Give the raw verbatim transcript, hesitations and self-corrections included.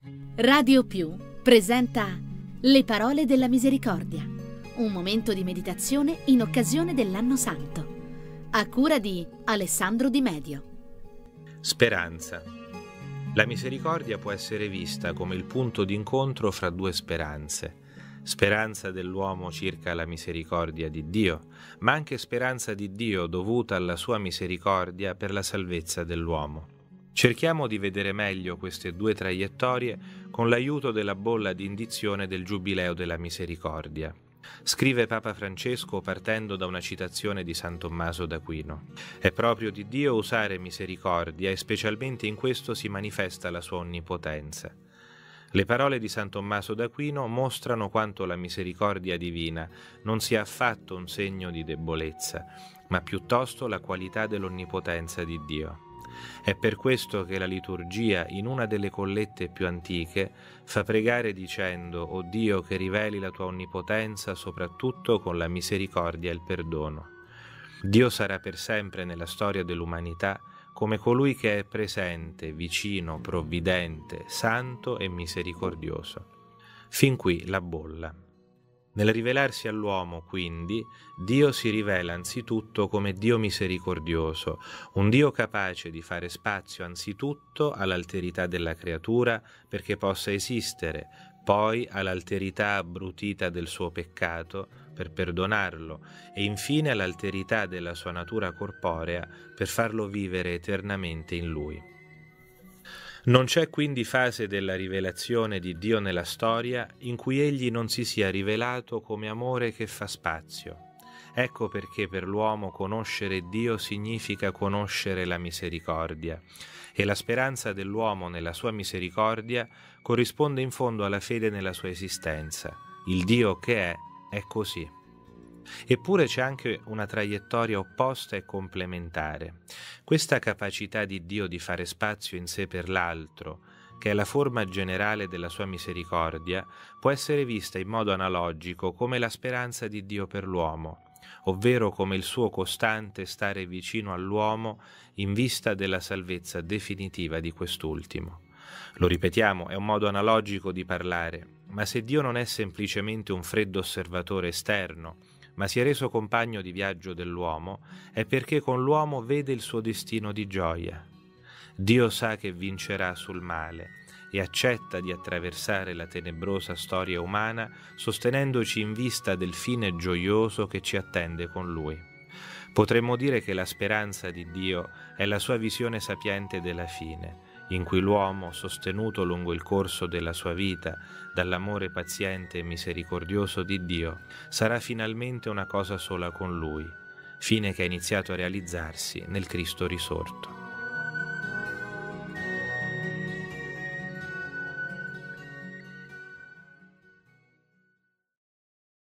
Radio Più presenta Le parole della misericordia, un momento di meditazione in occasione dell'Anno Santo, a cura di Alessandro Di Medio. Speranza. La misericordia può essere vista come il punto d'incontro fra due speranze. Speranza dell'uomo circa la misericordia di Dio, ma anche speranza di Dio dovuta alla sua misericordia per la salvezza dell'uomo. Cerchiamo di vedere meglio queste due traiettorie con l'aiuto della bolla di indizione del Giubileo della Misericordia. Scrive Papa Francesco partendo da una citazione di San Tommaso d'Aquino. È proprio di Dio usare misericordia e specialmente in questo si manifesta la sua onnipotenza. Le parole di San Tommaso d'Aquino mostrano quanto la misericordia divina non sia affatto un segno di debolezza, ma piuttosto la qualità dell'onnipotenza di Dio. È per questo che la liturgia, in una delle collette più antiche, fa pregare dicendo: «O Dio, che riveli la tua onnipotenza soprattutto con la misericordia e il perdono». Dio sarà per sempre nella storia dell'umanità come colui che è presente, vicino, provvidente, santo e misericordioso. Fin qui la bolla. Nel rivelarsi all'uomo, quindi, Dio si rivela anzitutto come Dio misericordioso, un Dio capace di fare spazio anzitutto all'alterità della creatura perché possa esistere, poi all'alterità abbrutita del suo peccato per perdonarlo e infine all'alterità della sua natura corporea per farlo vivere eternamente in Lui. Non c'è quindi fase della rivelazione di Dio nella storia in cui Egli non si sia rivelato come amore che fa spazio. Ecco perché per l'uomo conoscere Dio significa conoscere la misericordia, e la speranza dell'uomo nella sua misericordia corrisponde in fondo alla fede nella sua esistenza. Il Dio che è, è così. Eppure c'è anche una traiettoria opposta e complementare. Questa capacità di Dio di fare spazio in sé per l'altro, che è la forma generale della sua misericordia, può essere vista in modo analogico come la speranza di Dio per l'uomo, ovvero come il suo costante stare vicino all'uomo in vista della salvezza definitiva di quest'ultimo. Lo ripetiamo, è un modo analogico di parlare, ma se Dio non è semplicemente un freddo osservatore esterno, ma si è reso compagno di viaggio dell'uomo, è perché con l'uomo vede il suo destino di gioia. Dio sa che vincerà sul male e accetta di attraversare la tenebrosa storia umana sostenendoci in vista del fine gioioso che ci attende con Lui. Potremmo dire che la speranza di Dio è la sua visione sapiente della fine, in cui l'uomo, sostenuto lungo il corso della sua vita dall'amore paziente e misericordioso di Dio, sarà finalmente una cosa sola con Lui, fine che è iniziato a realizzarsi nel Cristo risorto.